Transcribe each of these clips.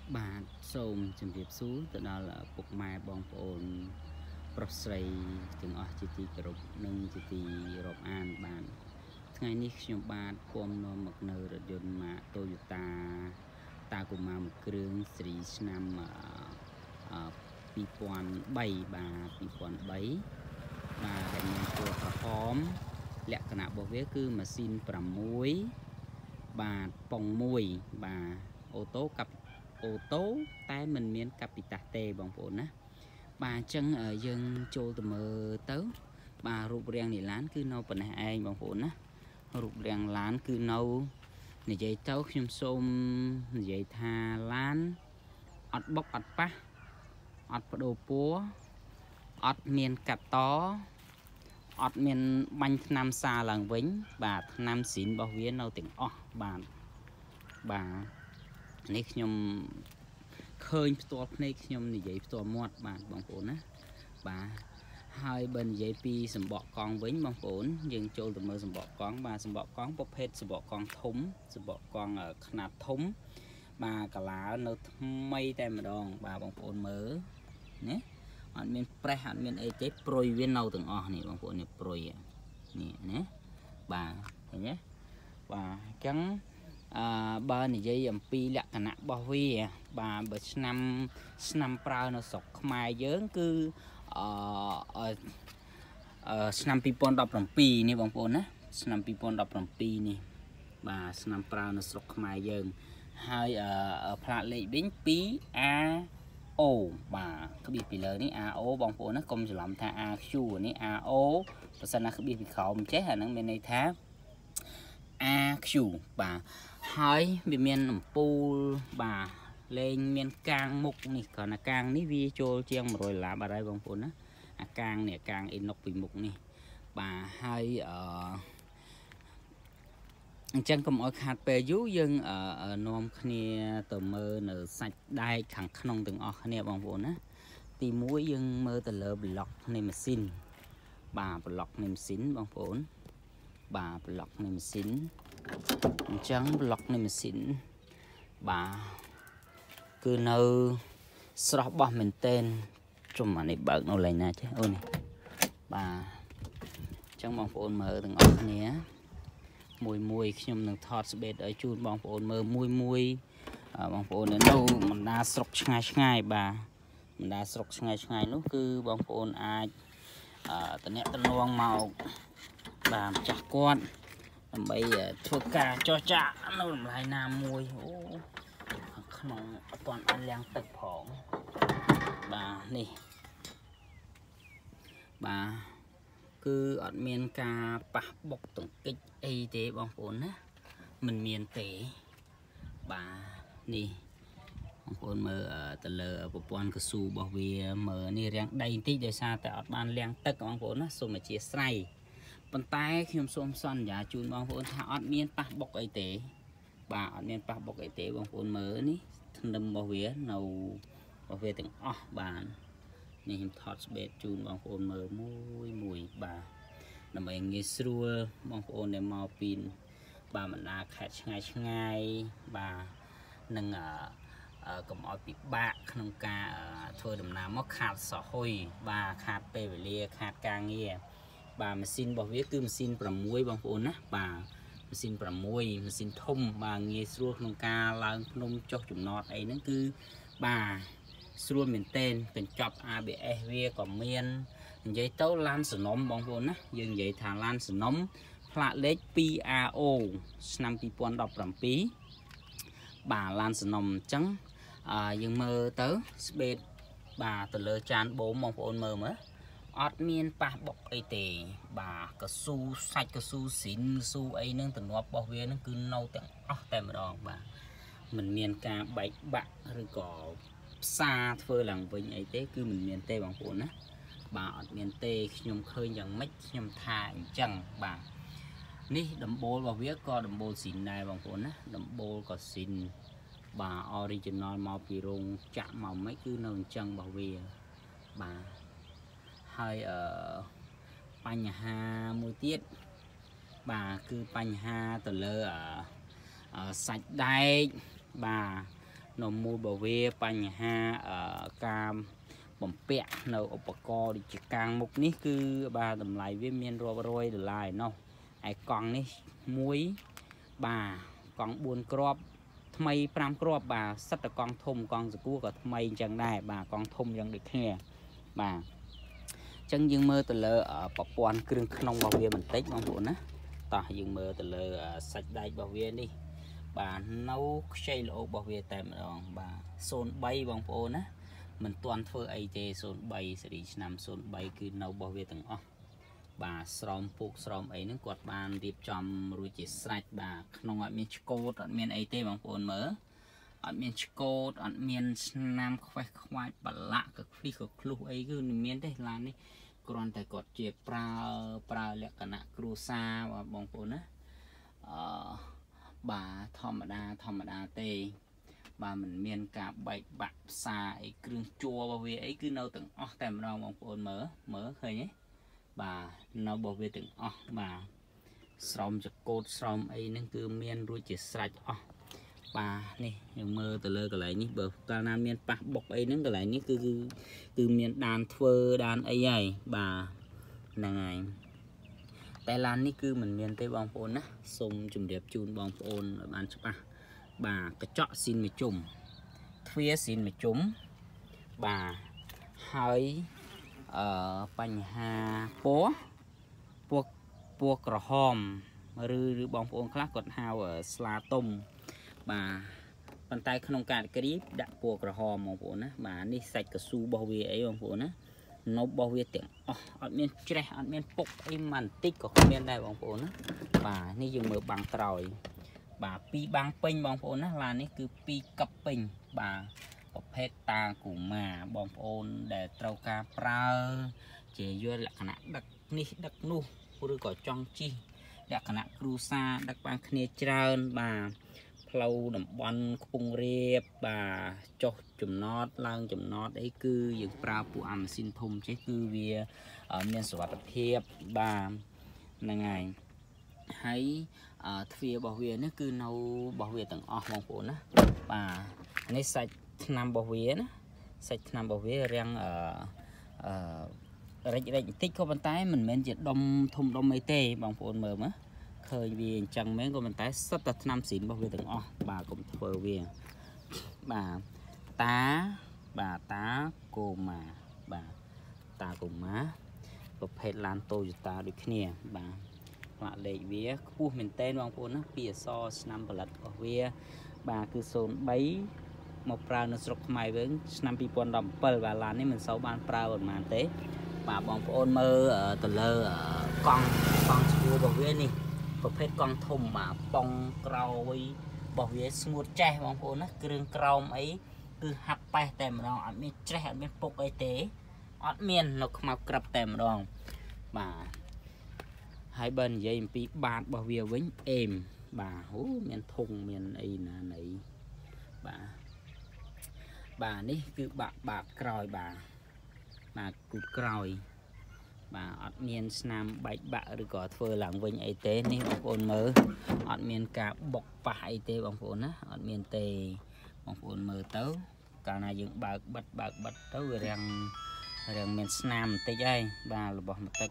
បាទសូមជម្រាបសួរទៅដល់ពុកម៉ែបងប្អូនប្រុសស្រីទាំងអស់ជាទីគោរពនិងជាទីរាប់អានបានថ្ងៃនេះខ្ញុំបាទពំនាំមកនៅរថយន្តម៉ាក Toyota Tacoma មួយគ្រឿងស៊េរីឆ្នាំ2003បាទ2003បាទដែលមានពណ៌ក្រហមលក្ខណៈរបស់វាគឺម៉ាស៊ីន6បាទប៉ុង1បាទអូតូតែមិនមានកាពីតាសទេបងប្អូនណាបាទអញ្ចឹងយើងចូលទៅមើលទៅបាទរូបរាងនៃឡានគឺនៅប៉ុណ្ណេះឯងបងប្អូនណារូបរាងឡានគឺនៅនិយាយទៅខ្ញុំសូមនិយាយថាឡានអត់បុកអត់ប៉ះអត់បដូរពណ៌អត់មានកាត់តអត់មានបាញ់ថ្នាំសាឡើងវិញបាទថ្នាំស៊ីនរបស់វានៅទាំងអស់បាទនេះខ្ញុំឃើញផ្ទាល់ភ្នែកខ្ញុំនិយាយផ្ទាល់មាត់បាទបងប្អូនណាបាទហើយបើនិយាយពីសម្បកកង់វិញបងប្អូនយើងចូលទៅមើលសម្បកកង់បាទសម្បកកង់ប្រភេទសម្បកកង់ធំសម្បកកង់ខ្នាតធំបាទកាឡានៅថ្មីតែម្ដងបាទបងប្អូនមើលណាអត់មានប្រេះអត់មានអីទេព្រុយវានៅទាំងអស់នេះបងប្អូននេះព្រុយនេះណាបាទឃើញទេបាទអញ្ចឹងបើនិយាយអំពីលក្ខណៈរបស់វាបាទបើឆ្នាំប្រើនៅស្រុកខ្មែរយើងគឺឆ្នាំ2017នេះបងប្អូនណាឆ្នាំ2017នេះបាទឆ្នាំប្រើនៅស្រុកខ្មែរយើងហើយផ្លាកលេខវិញ 2AO បាទក្បៀសពីលើនេះ AO បងប្អូនណាកុំច្រឡំថា AQ នេះ AO បើសិនណាក្បៀសពីក្រោមចេះអាហ្នឹងមានន័យថា AQ បាទហើយវាមានអំពូលបាទលេងមានកាងមុខនេះគ្រាន់តែកាងនេះវាចូលជាង$100បាទហើយបងប្អូនណាអាកាងនេះកាងអេណុកពីមុខនេះបាទហើយអញ្ចឹងកុំឲ្យខាតពេលយូរយើងនាំគ្នាទៅមើលនៅសាច់ដែកខាងក្នុងទាំងអស់គ្នាបងប្អូនណាទី1យើងមើលទៅលើប្លុកនៃម៉ាស៊ីនបាទប្លុកនៃម៉ាស៊ីនបងប្អូនបាទប្លុកនៃម៉ាស៊ីនអញ្ចឹងប្លុកនៃម៉ាស៊ីនបាទគឺនៅស្រស់បោះមែនតែនជុំអានេះបើកនៅឡើយណាចេះអូននេះបាទអញ្ចឹងបងប្អូនមើលទាំងអស់គ្នាមួយខ្ញុំនឹងថតស្បេតឲ្យជូនបងប្អូនមើលមួយបងប្អូននៅបណ្ដាស្រុកឆ្ងាយបាទបណ្ដាស្រុកឆ្ងាយនោះគឺបងប្អូនអាចតំណមកបាទម្ចាស់គាត់ដើម្បីធ្វើការចរចានៅតម្លៃណាមួយអូក្នុងអត់ទាន់ឲ្យលាងទឹកផងបាទនេះបាទគឺអត់មានការប៉ះបុកទង្គិចអីទេបងប្អូនណាមិនមានទេបាទនេះបងប្អូនមើលទៅលើប្រព័ន្ធកស៊ូរបស់វាមើលនេះរាំងដីបន្តិចដោយសារតែអត់បានលាងទឹកបងប្អូនណាសូមអធិស្ឋានប៉ុន្តែខ្ញុំសូមសន្យាជូនបងប្អូនថាអត់មានប៉ះបុកអីទេបាទអត់មានប៉ះបុកអីទេបងប្អូនមើលនេះធ្នឹមរបស់វានៅរបស់វាទាំងអស់បាទនេះខ្ញុំថតស្បេតជូនបងប្អូនមើលមួយបាទដើម្បីងាយស្រួលបងប្អូនដែលមកពីបាទបណ្ដាខេត្តឆ្ងាយបាទនឹងកុំឲ្យពិបាកក្នុងការធ្វើដំណើរមកខាតសហុយបាទខាតពេលវេលាខាតការងារបាទម៉ាស៊ីនរបស់វាគឺម៉ាស៊ីន6បងប្អូនណាបាទម៉ាស៊ីន6ម៉ាស៊ីនធំបាទងាយស្រួលក្នុងការឡើងភ្នំចុះចំណតអីហ្នឹងគឺបាទស្រួលមែនទែនកញ្ចប់ ABS វាក៏មាននិយាយទៅឡានសំណុំបងប្អូនណាយើងនិយាយថាឡានសំណុំផ្លាកលេខ 2AO ឆ្នាំ2017បាទឡានសំណុំអញ្ចឹងយើងមើលទៅស្បេតបាទទៅលើចានបូមបងប្អូនមើលអត់មានប៉ះបុកអីទេបាទកស៊ូសាច់កស៊ូស៊ីនកស៊ូអីហ្នឹងទំនាប់របស់វាហ្នឹងគឺនៅទាំងអស់តែម្ដងបាទមិនមានការបែកបាក់ឬក៏ផ្សារធ្វើឡើងវិញអីទេគឺមិនមានទេបងប្អូនណាបាទអត់មានទេខ្ញុំឃើញយ៉ាងម៉េចខ្ញុំថាអញ្ចឹងបាទនេះដំបូលរបស់វាក៏ដំបូលស៊ីនដែរបងប្អូនណាដំបូលក៏ស៊ីនបាទ original មកពីរោងចាក់មកមិនគឺនៅអញ្ចឹងរបស់វាបាទហើយបញ្ហាមួយទៀតបាទគឺបញ្ហាទៅលើសាច់ដែកបាទ nó mua bảo vệ bánh ha cam bấm pẹ nó ốp co đi chỉ càng mục ní cứ bà tầm lại với miền rồi được lại nó ai con ní muối bà con buồn crop thay pram crop bà sắt là con thùng con giật cua có thay chẳng này bà con thùng chẳng được nghe bà chân dương mơ từ lơ ở bọc quan kêu nông bảo vệ mình tết mong muốn á ta dương mơ từ lơ sạch đại bảo vệ đi bà nấu xây lỗ bảo vệ tại bà xôn bay bằng phô á mình toàn phơi ai tê xôn bay sẽ đi nằm xôn bay cứ nấu bảo vệ từng bà srom phục srom ấy nó quạt bàn điệp chòm rồi chỉ sạch bà nông ở miền Châu ở miền ai tê bằng phô mở ở miền Châu ở miền Nam khoai bà lạ cực phi cực lục ấy cứ miền đây làm đi còn tại cột chia pra lệ cả nạ cru sa và bông phun á bà thom đa tê bà mình miền cả bạch bạc xa ấy kêu chua bảo vệ ấy cứ nấu từng tem rau bông phun mở khơi nhé bà nấu bảo vệ từng bà srom chặt cột srom ấy nó cứ miền rồi chỉ sạch bà này mơ từ lơ cái lại ní bờ ta nam miền bắc bọc ấy nó cái lại ní cứ miền đàn thơ đàn ấy vậy bà là ngày Thái Lan ní cứ mình miền tây bong phôn á sông chùm đẹp chun bong phôn ở bàn spa bà cái chọ xin mày chùm phía xin mày chúng bà hơi bánh hà bó buộc cỏ hòm rư bong phôn khác còn hào ở sla tôm bà bàn tay không cạn cái đi đặt buộc cỏ hòm bong phôn á bà đi sạch cái su bao bì ấy bong phôn á nó bao bì tiếng ở miền tre ở miền bốc em màn tích của miền này bong phôn á bà ní dùng mở bằng tròi bà pi băng pin bong phôn á là ní cứ pi cặp pin bàประเภทตากูมาบองโอนแดดเตาคาปลาเจียลักษณะดักนี่ดักนู่หรือก่อจองจีลักษณะครูซาดักบางคเนจรานบ่าเพลาดำบอลคุงเรียบบาจกจุ่มน็อตล่างจุ่มน็อตไอ้คืออย่างปลาปูอัมซินทมใช้คือเวียเมียนสวัสดิ์เพียบบาในไงให้ทวีบ่อเวียนี่คือเราบ่อเวียต่างออกมองผลนะบ่าในใส่นำบ่อเวียนะใส่นำบ่อเวียเรียงอะไรติ๊กเข้าบนใต้มันเหมือนจะดมทุ่มดมไม่เตะบางคนเมื่อมั้ยเคยเวียนจังแม้ก็บนใต้สัตว์นำสินบ่อเวียต่างออกบ่ากลมเฟอร์เวียบ่าตาโกมาบ่าตาโกมาประเภทลานโตอยู่ตาดูขี้เนี่ยบ่าว่าเลยเวียผู้เหม็นเต้นบางคนนะเปียซอสนำผลัดออกเวียบ่าคือโซนใบมาปลาในสกใหม่เบิ้งนำปีปอนดำเปิลว่าลานนี่มันเสาบ้านปลาบนมานเต้บ่าบางคนมือตะเลกองชัวบอกเวียนี่ประเภทกองทุ่มบ่าปองเกลาไว้บอกเวียสมุดแจ้บางคนนะเครื่องเกลาไอ้คือหักไปแต่มรองอัดมีแจ้อัดมีปกไอเต้อัดเมียนนกมากรับแต่มรองบ่าให้เบิ้ลยัยปีบาดบอกเวียวิ่งเอ็มบ่าโหเมียนทงเมียนไอ้น่ะไหนbà ní cứ bạc còi bà cụt còi bà ọt miên nam bạch bạ rồi có phơi làng vinh ấy tế ní bông phôn mơ ọt miên cả bọc phải tế bông phôn á ọt miên tề bông phôn mơ tấu cả này dựng bạc bật tấu rồi rằng miên nam tế dây bà là bỏ một tấc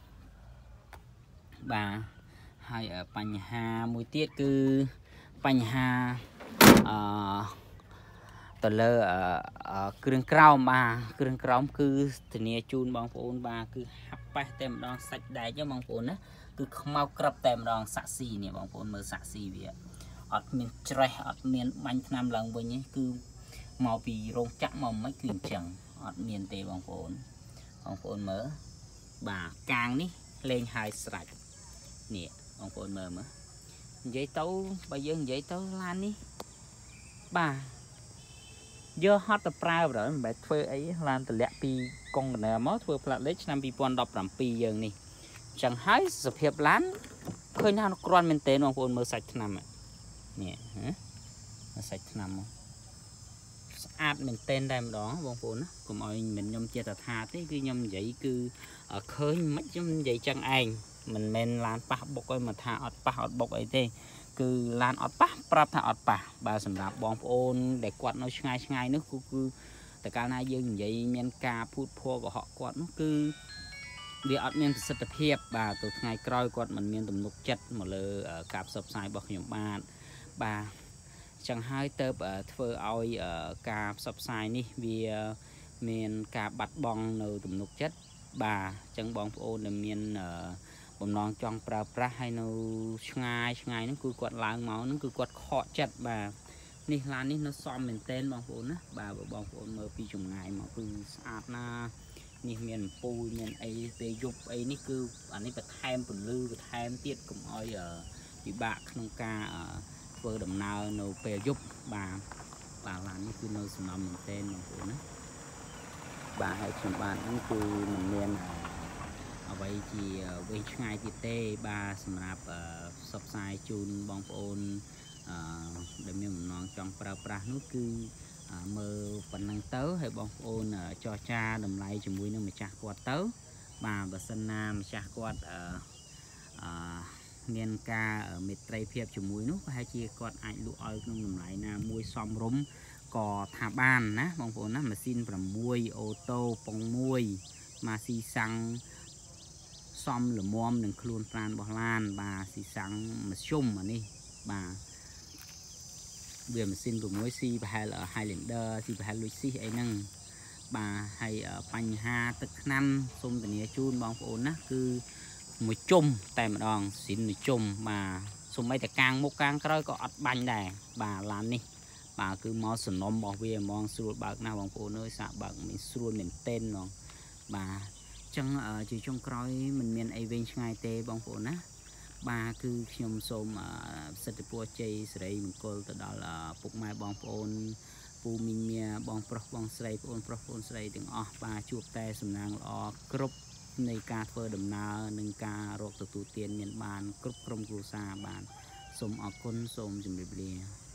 bà hay ở bánh hà mùi tiết cứ bánh hàตะเลเครื่องกราวมาเครื่องกราวคือทีนี้จูนบางโอนบาคือหับไปเต็มดองสักได้เจ้าบางโอนนะคือขมากรับเต็มดองสักซีเนี่ยบางโอนมือสักซีเวียอดเมียนใจอดเมียนบันทนำหลังวันนี้คือมาปีโรงจักรมาไม่กลิ่นจังอดเมียนเตะบางโอนมือบากลางนี่เล่นไฮสไลด์เนี่ยบางโอนมือgiấy tấu bây giờ giấy tấu lan đi bà giờ hot tập prao rồi bạn thuê ấy làm từ lẹ pi con này mót thuê plat lấy năm pi pon đọc làm pi giờ này chẳng hái sập hiệp lán khơi nào nó còn mình tên bằng phun mơ sạch nằm nè sạch nằm áp mình tên đây đó bằng phun của mọi mình nhom chia thà thế cứ nhom vậy cứ ở khơi mất nhom vậy chẳng anh mình làm pa bọc ơi mà thà pa bọc ấy thế គឺឡានអត់ប៉ះប្រាប់ថាអត់ប៉ះបាទសម្រាប់បងប្អូនដែលគាត់នៅឆ្ងាយនោះគឺតែកាលណាយើងនិយាយមានការភូតភ័រកុហកគាត់នោះគឺវាអត់មានប្រសិទ្ធភាពបាទទៅថ្ងៃក្រោយគាត់មិនមានទំនុកចិត្តមកលើការផ្សព្វផ្សាយរបស់ខ្ញុំបាទចឹងហើយទៅធ្វើឲ្យការផ្សព្វផ្សាយនេះវាមានការបាត់បង់នៅទំនុកចិត្តបាទចឹងបងប្អូនដែលមានបំណងចង់ប្រើប្រាស់ហើយនៅឆ្ងាយហ្នឹងគឺគាត់ឡើងមកហ្នឹងគឺគាត់ខកចិត្តបាទនេះឡាននេះនៅសមមែនទែនបងប្អូនណាបាទបងប្អូនមើលពីចម្ងាយមកគឺស្អាតណានេះមានអំពូលមានអីពេលយប់អីនេះគឺអានេះបន្ថែមពន្លឺបន្ថែមទៀតកុំឲ្យពិបាកក្នុងការធ្វើដំណើរនៅពេលយប់បាទឡាននេះគឺនៅសំណំមែនទែនបងប្អូនណាបាទហើយខ្ញុំបាទហ្នឹងគឺមិនមានអ្វីជាវែងឆ្ងាយទៀតទេបាទសម្រាប់ផ្សព្វផ្សាយជូនបងប្អូនដែលមានបំណងចង់ប្រើប្រាស់នោះគឺមើលប៉ុណ្ណឹងទៅហើយបងប្អូនចរចាតម្លៃជាមួយនឹងម្ចាស់គាត់ទៅបាទបើសិនណាម្ចាស់គាត់មានការមេត្រីភាពជាមួយនោះប្រហែលជាគាត់អាចលក់ឲ្យក្នុងតម្លៃណាមួយសមរម្យក៏ថាបានណាបងប្អូនណាម៉ាស៊ីន6អូតូប៉ុង1ម៉ាស៊ីសាំងសំលមមនឹងខ្លួនប្រាណរបស់ឡានបាទស៊ីសាំងមធ្យមអានេះបាទវាម៉ាស៊ីន6ស៊ីប្រហែល Highlander ស៊ីប្រហែលលួចស៊ីអីហ្នឹងបាទហើយបញ្ហាទឹកថ្នាំសូមធានាជូនបងប្អូនណាគឺមួយជុំតែម្ដងស៊ីនមួយជុំបាទសូម្បីតែកាងមុខកាងក្រោយក៏អត់បាញ់ដែរបាទឡាននេះបាទគឺមកសំណុំរបស់វាហ្មងស្រួលបើកណាស់បងប្អូនអើយសាកបើកមានស្រួលមែនទែនហ្មងបាទចឹងជាចុងក្រោយមិនមានអីវែងឆ្ងាយទេបងប្អូនណាបាទគឺខ្ញុំសូមសិទ្ធិពរជ័យសិរីមង្គលទៅដល់ពុកម៉ែបងប្អូនពូមីងមាបងប្រុសបងស្រីបងប្រុសបងស្រីទាំងអស់បាទជួបតែសំណាងល្អគ្រប់នៃការធ្វើដំណើរនិងការរកទទួលទានមានបានគ្រប់ក្រុមគ្រួសារបាទសូមអរគុណសូមជម្រាបលា